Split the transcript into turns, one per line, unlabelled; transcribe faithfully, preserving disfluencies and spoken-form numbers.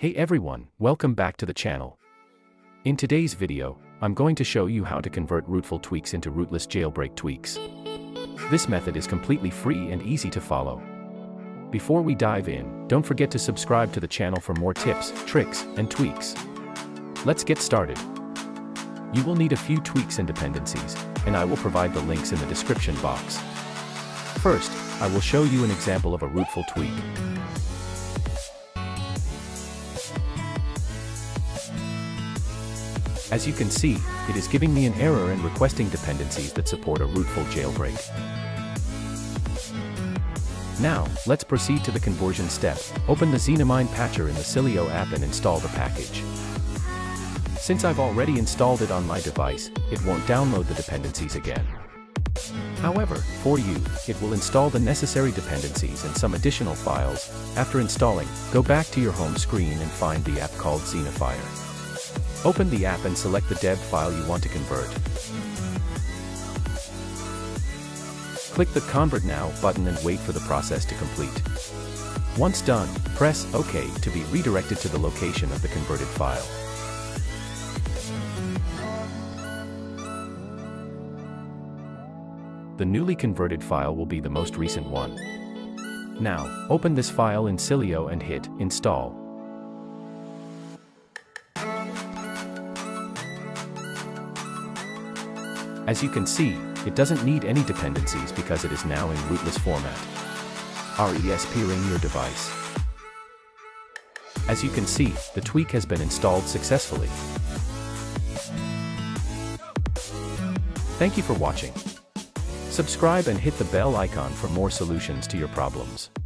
Hey everyone, welcome back to the channel. In today's video, I'm going to show you how to convert Rootful tweaks into rootless jailbreak tweaks. This method is completely free and easy to follow. Before we dive in, don't forget to subscribe to the channel for more tips, tricks, and tweaks. Let's get started. You will need a few tweaks and dependencies, and I will provide the links in the description box. First, I will show you an example of a Rootful tweak. As you can see, it is giving me an error and requesting dependencies that support a Rootful jailbreak. Now, let's proceed to the conversion step. Open the Dopamine patcher in the Cydia app and install the package. Since I've already installed it on my device, it won't download the dependencies again. However, for you, it will install the necessary dependencies and some additional files. After installing, go back to your home screen and find the app called Cydia. Open the app and select the dev file you want to convert. Click the Convert Now button and wait for the process to complete. Once done, press OK to be redirected to the location of the converted file. The newly converted file will be the most recent one. Now, open this file in Cydia and hit Install. As you can see, it doesn't need any dependencies because it is now in rootless format. Resp your device. As you can see, the tweak has been installed successfully. Thank you for watching. Subscribe and hit the bell icon for more solutions to your problems.